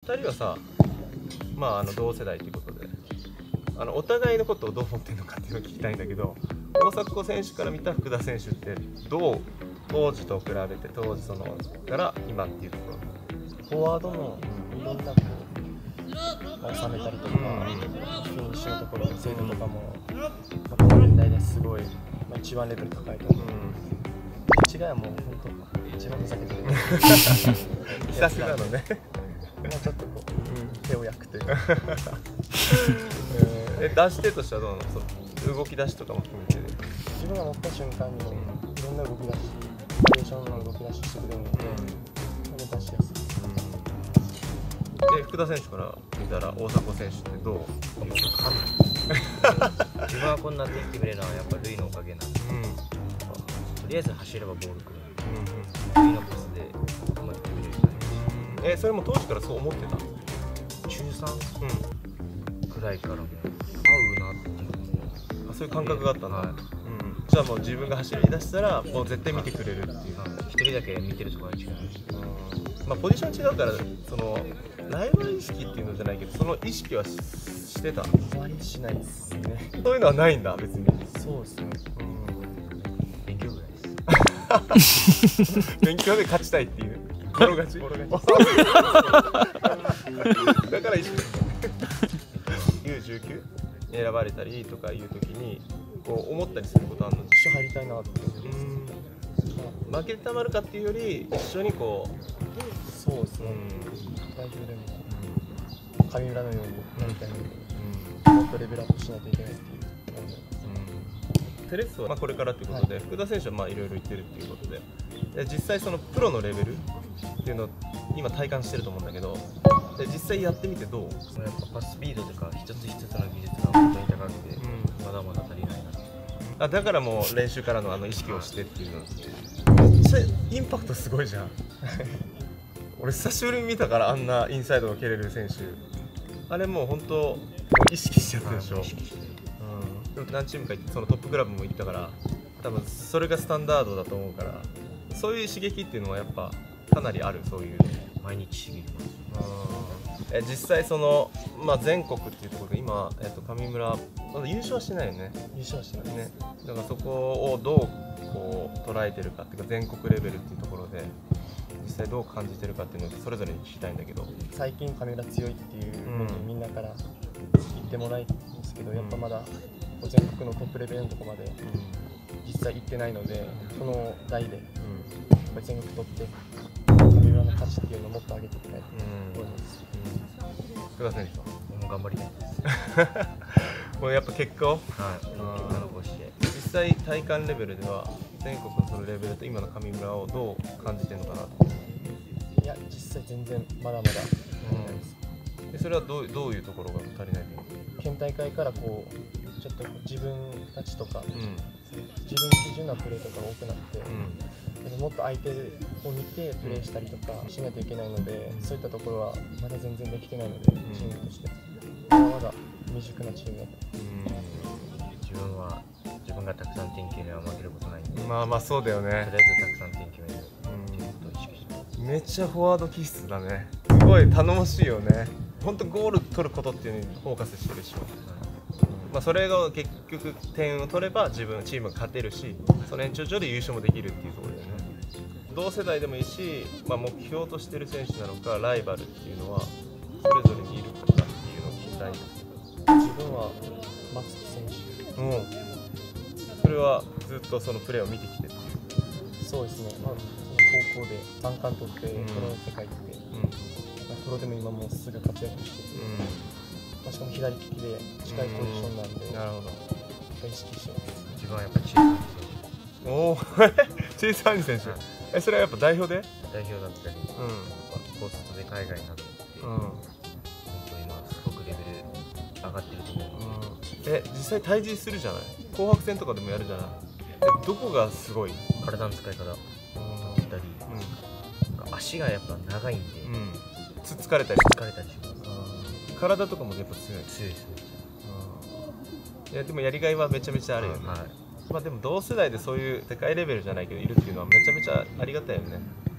2人はさ、同世代ということで、お互いのことをどう思ってるのかっていうのを聞きたいんだけど、大迫選手から見た福田選手ってどう、当時と比べて、当時から今っていうところ。 フォワードのいろんな収めたりとか、フィニッシュのところの精度とかも、この年代ですごい、一番レベル高いと思う。違いはもう本当一番ふざけてる久しぶりなのね。 もうちょっとこう、手を焼くというか出し手としてはどうなの？その動き出しとかも含めて。 自分が持った瞬間にいろんな動き出し、バリエーションの動き出ししてくれるので、出しやすい。 で、福田選手から見たら大迫選手ってどういうか自分はこんな点決めれるのはやっぱルイのおかげなんで、とりあえず走ればボールくるんで、ルイのパスでうまく決めれるじゃない。 それも当時からそう思ってた？ 中3くらいからも合うなっていう。 そういう感覚があったな。じゃあもう自分が走り出したらもう絶対見てくれるっていう。 一人だけ見てるところが違う。 ポジション違うからライバル意識っていうのじゃないけど、その意識はしてた？ あまりしないですね。 そういうのはないんだ別に。 そうですね。 勉強ぐらいです。 勉強で勝ちたいっていう。ボロ勝ち。だから意識してた。U19 選ばれたりとかいう時にこう思ったりすることあるの？ 一緒入りたいなって。 負けてたまるかっていうより一緒にこう。 そうですね。代表でも神村のようになりたいので、もっとレベルアップしないといけないっていう思います。 テレスはこれからということで、福田選手はいろいろ言ってるっていうことで、実際そのプロのレベルっていうのを今体感してると思うんだけど、実際やってみてどう？ やっぱパススピードとか一つ一つの技術が本当に高くて、まだまだ足りないな。 だからもう練習からの意識をしてっていうのってめっちゃインパクトすごいじゃん。俺久しぶりに見たからあんなインサイドが蹴れる選手、あれもう本当意識しちゃってるでしょ。でも何チームか行ってそのトップクラブも行ったから多分それがスタンダードだと思うから、そういう刺激っていうのはやっぱかなりある。そういう毎日刺激ます。 実際全国っていうところで今、神村まだ優勝はしてないよね。 優勝はしてないね。だからそこをどうこう捉えてるかっていうか、全国レベルっていうところで実際どう感じてるかっていうのをそれぞれに聞きたいんだけど。 最近神村強いっていうふうにみんなから言ってもらえるんですけど、やっぱまだ全国のトップレベルのところまで実際行ってないので、この代で全国取って神村の価値っていうのをもっと上げていきたいと思います。 福田選手はもう頑張りたいです。 もうやっぱ結果を、 結果残して。 実際体感レベルでは全国のそのレベルと今の神村をどう感じてるのかな。 いや実際全然まだまだ足りないです。 それはどういうところが足りないの？ 県大会からこうちょっと自分たちとか、自分基準なプレーとかが多くなって、もっと相手を見てプレーしたりとかしないといけないので、そういったところはまだ全然できてないので、チームとしてまだまだ未熟なチームだと。 自分がたくさん点決めれば負けることないんで、 まあそうだよね。 とりあえずたくさん点決めるっていうことを意識してます。 めっちゃフォワード気質だね。すごい頼もしいよね。本当ゴール取ることっていうのにフォーカスしてるでしょ。それが結局点を取ればチームが勝てるし、その延長上で優勝もできるっていうところだよね。同世代でもいいし、目標としてる選手なのかライバルっていうのはそれぞれにいるかっていうのを聞きたいんですけど。 自分は松木選手。 それはずっとそのプレーを見てきてっていう。 そうですね。その高校で3冠取ってプロの世界行って、プロでも今もうすぐ活躍してて、しかも左利きで近いポジションなんで、 なるほど。 意識してます。 自分はやっぱりチーム選手。 おお、チェイス・ハニー選手。それはやっぱ代表で？ 代表だったり、高卒で海外などで、本当に今すごくレベル上がってると思うので。 実際対峙するじゃない？紅白戦とかでもやるじゃない？どこがすごい？ 体の使い方だったり、足がやっぱ長いんで、 疲れたりします。 体とかもやっぱ強いですね。いやでもやりがいはめちゃめちゃあるよね。でも同世代でそういう世界レベルじゃないけどいるっていうのはめちゃめちゃありがたいよね。